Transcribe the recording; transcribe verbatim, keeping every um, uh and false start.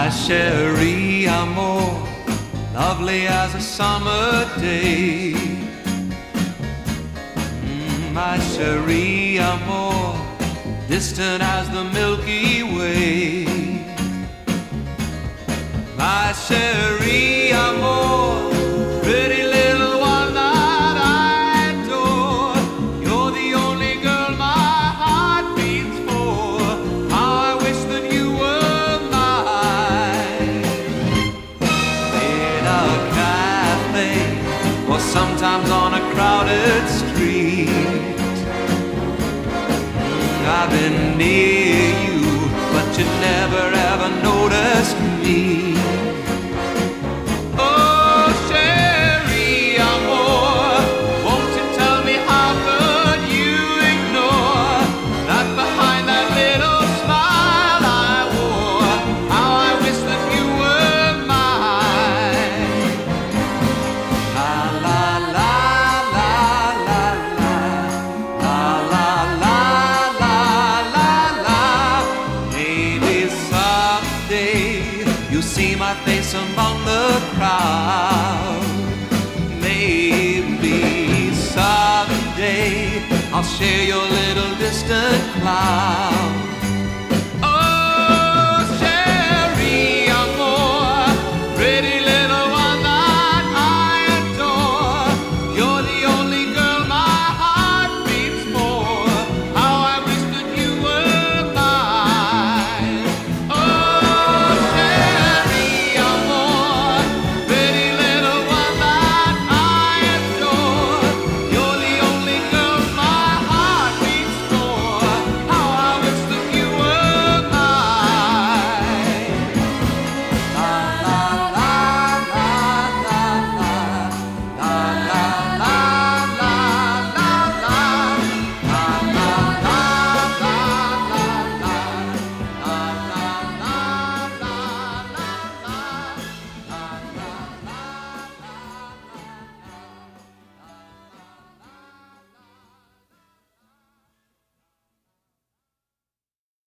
My Cherie Amour, lovely as a summer day. Mm, my Cherie Amour, distant as the Milky Way. My Cherie Amour, pretty little one that I adore. You're the only girl my heart beats for. How I wish that you were mine. In a cafe, or sometimes on a crowded street, I've been near you, but you never ever noticed me. You'll see my face among the crowd. Maybe someday I'll share your little distant cloud.